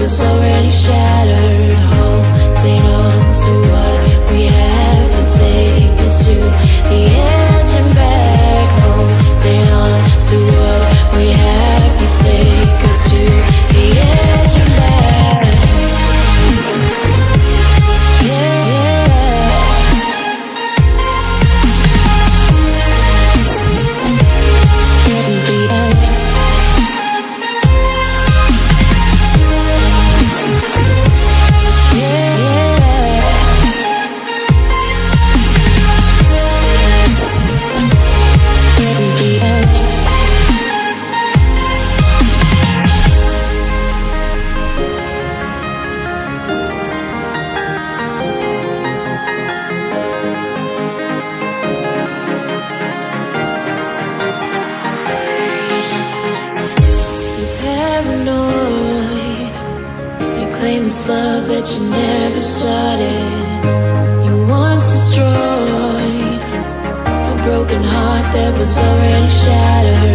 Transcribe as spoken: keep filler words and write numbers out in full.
was already shattered. Holding on to what we have and take us to the edge and back. Holding on to what we have and take us to the edge and back. Yeah, this love that you never started. You once destroyed a broken heart that was already shattered.